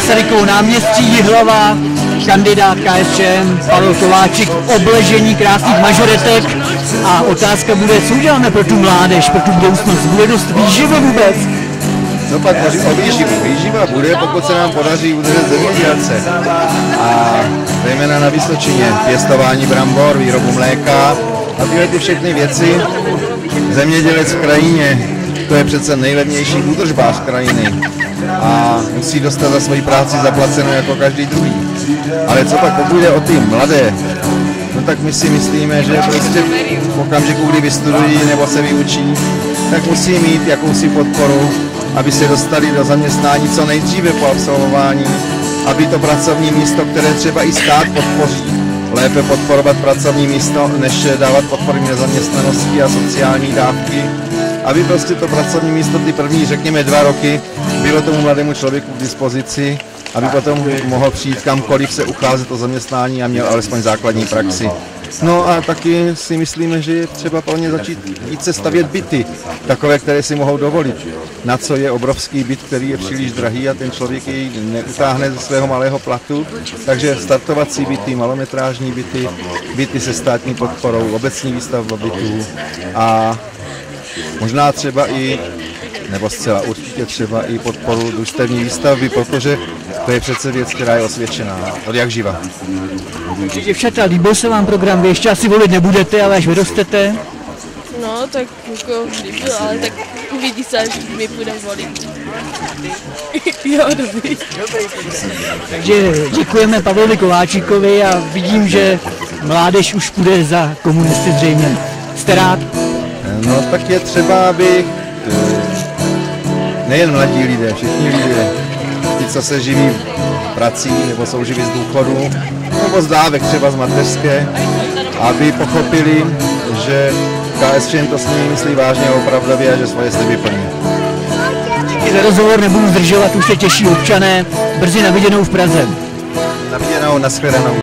Masarykovo náměstí, Jihlava, kandidát KSČM Pavel Kováčik, obležení krásných mažoretek a otázka bude, co uděláme pro tu mládež, pro tu budoucnost, bude dost výživy vůbec? No pak o výživu. Výživa bude, pokud se nám podaří udržet zemědělce. A zejména na Vysočině, pěstování brambor, výrobu mléka a tyhle ty všechny věci. Zemědělec v krajině, to je přece nejlevnější údržbář krajiny a musí dostat za svoji práci zaplaceno jako každý druhý. Ale co pak, pokud jde o ty mladé, no tak my si myslíme, že prostě v okamžiku, kdy vystudují nebo se vyučí, tak musí mít jakousi podporu, aby se dostali do zaměstnání co nejdříve po absolvování, aby to pracovní místo, které třeba i stát podpoří, lépe podporovat pracovní místo, než dávat podpory nezaměstnanosti a sociální dávky, aby prostě to pracovní místo ty první, řekněme 2 roky, bylo tomu mladému člověku k dispozici, aby potom mohl přijít kamkoliv se ucházet o zaměstnání a měl alespoň základní praxi. No a taky si myslíme, že je třeba pro ně začít více stavět byty, takové, které si mohou dovolit. Na co je obrovský byt, který je příliš drahý a ten člověk jej neutáhne ze svého malého platu. Takže startovací byty, malometrážní byty, byty se státní podporou, obecní výstavba bytů a možná třeba i, nebo zcela určitě třeba i podporu družstevní výstavby, protože to je přece věc, která je osvědčená od jak živa. Děvčata, líbil se vám program, vy ještě asi volit nebudete, ale až vyrostete? No, tak jako líbil, ale tak uvidí se, až my půjdeme volit. Jo, dobrý. Takže děkujeme Pavlovi Kováčikovi a vidím, že mládež už půjde za komunisty zřejmě. Jste rád? No tak je třeba, aby nejen mladí lidé, všichni lidé, ti, co se živí prací nebo jsou živí z důchodu, nebo z dávek třeba z mateřské, aby pochopili, že KSČM to s nimi myslí vážně a opravdově a že svoje sliby plní. Díky za rozhovor, nebudu zdržovat, už se těší občané, brzy na viděnou v Praze. Na viděnou, na shledanou.